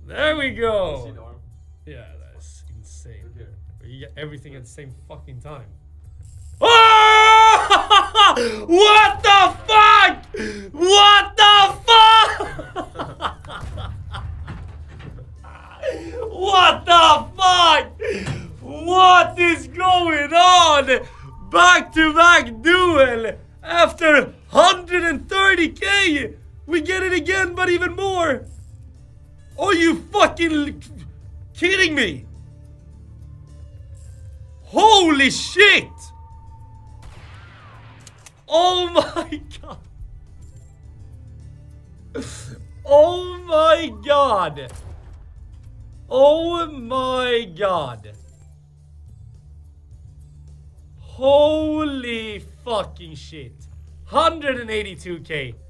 There we See go. the arm? Yeah, that's insane. Right here. You get everything at the same fucking time. Oh! What the fuck? What the fuck? What the fuck? What is going on? Back-to-back duel after 130k. We get it again, but even more. Are you fucking kidding me? Holy shit! Oh my god! Oh my god! Oh my god! Holy fucking shit! 182k.